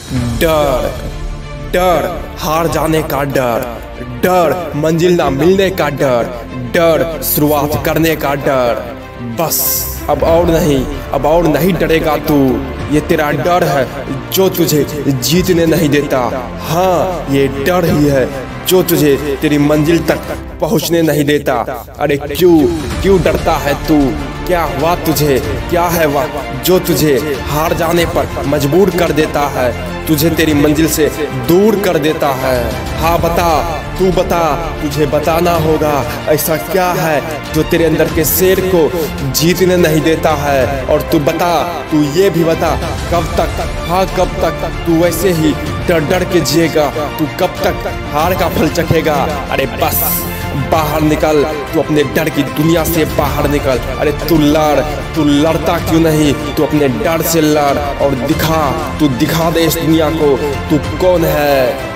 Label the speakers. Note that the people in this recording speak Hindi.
Speaker 1: डर, डर हार जाने का डर, डर मंजिल ना मिलने का डर, डर शुरुआत करने का डर। बस अब और नहीं डरेगा तू। ये तेरा डर है जो तुझे जीतने नहीं देता। हाँ, ये डर ही है जो तुझे तेरी मंजिल तक पहुंचने नहीं देता। अरे क्यों डरता है तू? क्या हुआ तुझे? क्या है वह जो तुझे हार जाने पर मजबूर कर देता है, तुझे तेरी मंजिल से दूर कर देता है? हाँ बता, तू बता, तुझे बताना होगा ऐसा क्या है जो तेरे अंदर के शेर को जीतने नहीं देता है। और तू बता, तू ये भी बता, कब तक, हाँ कब तक तू वैसे ही डर डर के जिएगा? तू कब तक हार का फल चखेगा? अरे बस बाहर निकल, तू अपने डर की दुनिया से बाहर निकल। अरे तू लड़ता क्यों नहीं? तू अपने डर से लड़ और तू दिखा दे इस दुनिया को तू कौन है।